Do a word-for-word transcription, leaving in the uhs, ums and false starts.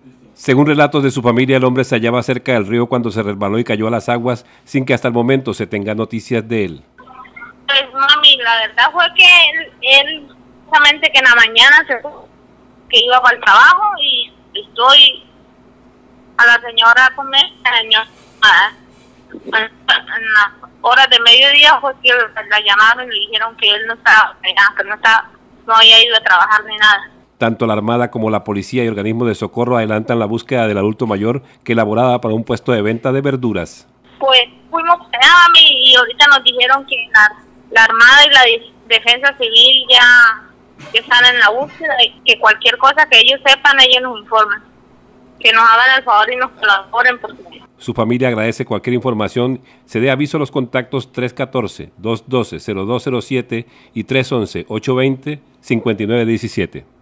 Según relatos de su familia, el hombre se hallaba cerca del río cuando se resbaló y cayó a las aguas sin que hasta el momento se tenga noticias de él. Pues mami, la verdad fue que él, él justamente que en la mañana se que iba para el trabajo y estoy a la señora a comer, la señora, en las horas de mediodía fue que la llamaron y le dijeron que él no estaba, que no estaba, no había ido a trabajar ni nada. Tanto la Armada como la policía y organismos de socorro adelantan la búsqueda del adulto mayor que elaboraba para un puesto de venta de verduras. Pues fuimos a mí y ahorita nos dijeron que la, la Armada y la Defensa Civil ya que están en la búsqueda y que cualquier cosa que ellos sepan, ellos nos informan. Que nos hagan el favor y nos colaboren. Porque... Su familia agradece cualquier información. Se dé aviso a los contactos tres uno cuatro, dos uno dos, cero dos cero siete y tres uno uno, ocho dos cero, cinco nueve uno siete.